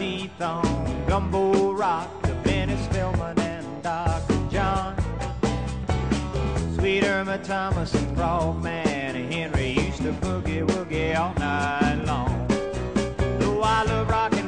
teeth on Gumbo Rock, the Benny Spillman and Dr. John. Sweet Irma Thomas and Frogman and Henry used to boogie woogie all night long. Though I love rock